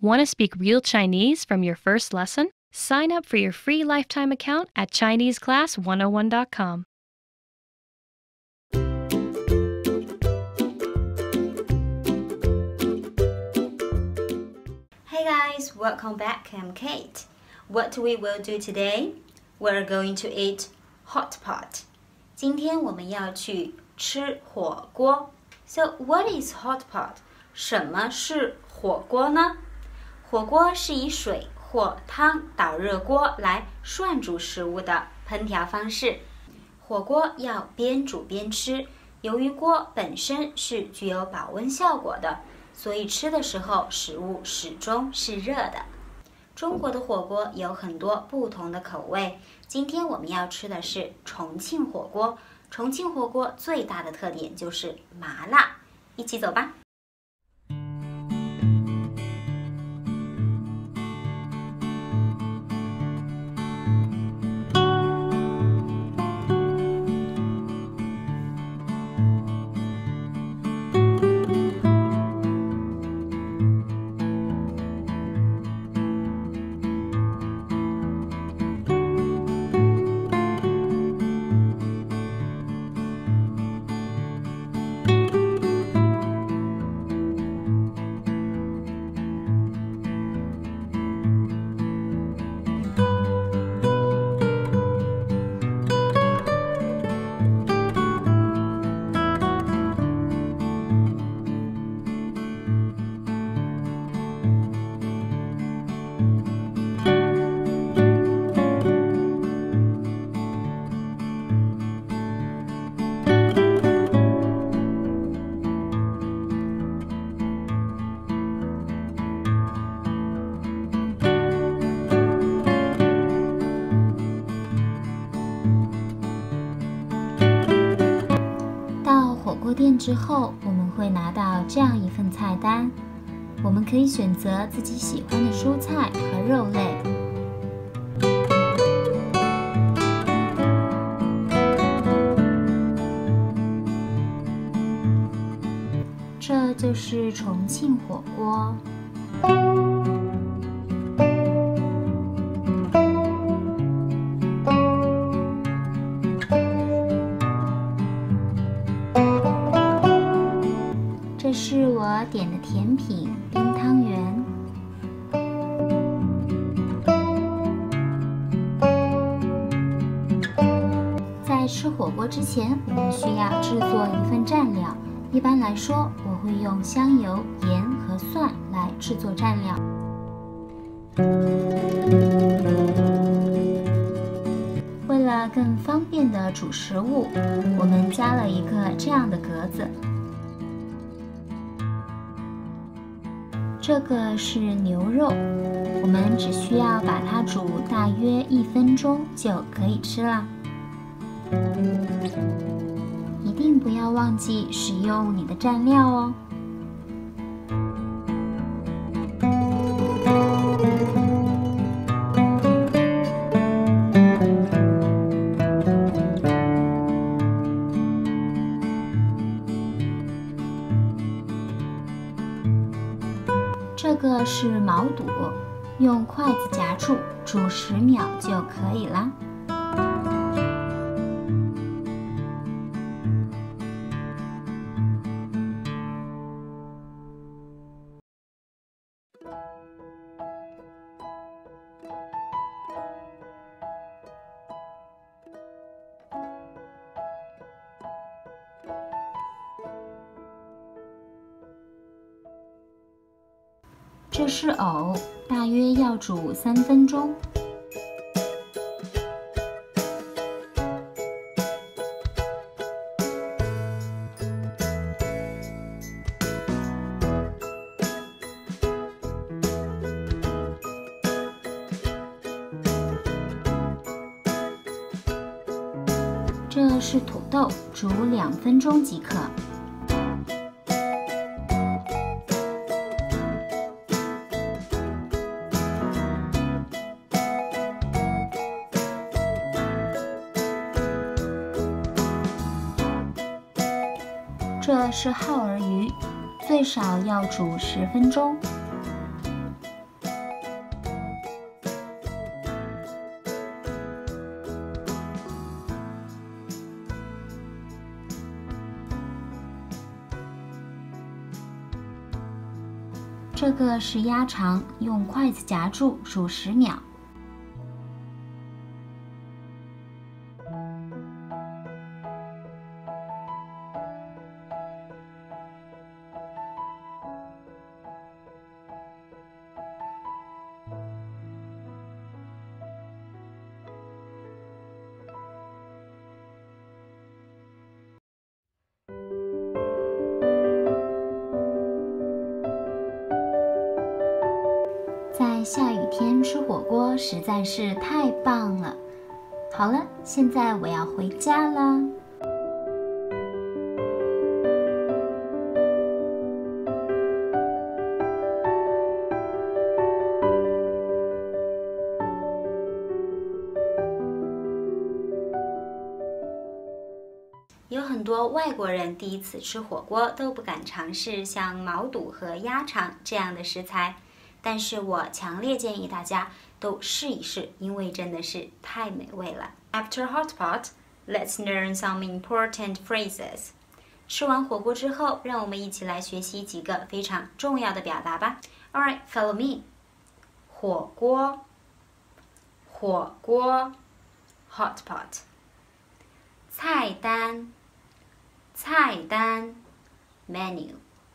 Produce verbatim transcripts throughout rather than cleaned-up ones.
Want to speak real Chinese from your first lesson? Sign up for your free lifetime account at Chinese Class one oh one dot com. Hey guys, welcome back. I'm Kate. What we will do today? We're going to eat hot pot. 今天我们要去吃火锅。So what is hot pot? 什么是火锅呢？火锅是以水或汤导热锅来涮煮食物的烹调方式。火锅要边煮边吃，由于锅本身是具有保温效果的，所以吃的时候食物始终是热的。中国的火锅有很多不同的口味，今天我们要吃的是重庆火锅。重庆火锅最大的特点就是麻辣，一起走吧。店之后，我们会拿到这样一份菜单，我们可以选择自己喜欢的蔬菜和肉类。这就是重庆火锅。这是我点的甜品冰汤圆。在吃火锅之前，我们需要制作一份蘸料。一般来说，我会用香油、盐和蒜来制作蘸料。为了更方便的煮食物，我们加了一个这样的格子。这个是牛肉，我们只需要把它煮大约一分钟就可以吃了。一定不要忘记使用你的蘸料哦。这个是毛肚，用筷子夹住，煮十秒就可以啦。这是藕，大约要煮三分钟。这是土豆，煮两分钟即可。这是耗儿鱼，最少要煮十分钟。 这个是鸭肠，用筷子夹住数十秒。在下雨天吃火锅实在是太棒了。好了，现在我要回家了。有很多外国人第一次吃火锅都不敢尝试像毛肚和鸭肠这样的食材。但是我强烈建议大家都试一试，因为真的是太美味了。After hot pot, let's learn some important phrases. 吃完火锅之后，让我们一起来学习几个非常重要的表达吧。All right, follow me. 火锅，火锅 ，hot pot. 菜单，菜单 ，menu.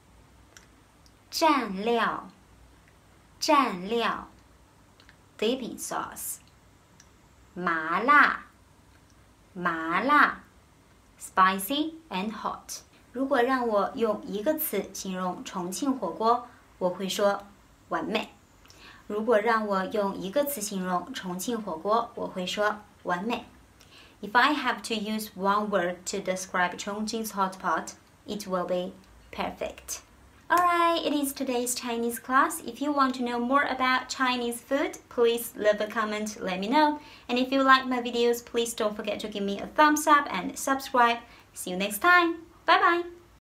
蘸料。蘸料 dipping sauce 麻辣麻辣 spicy and hot 如果让我用一个词形容重庆火锅，我会说完美。如果让我用一个词形容重庆火锅，我会说完美。If I have to use one word to describe Chongqing's hot pot, it will be perfect. Alright, it is today's Chinese class. If you want to know more about Chinese food, please leave a comment, let me know. And if you like my videos, please don't forget to give me a thumbs up and subscribe. See you next time. Bye bye.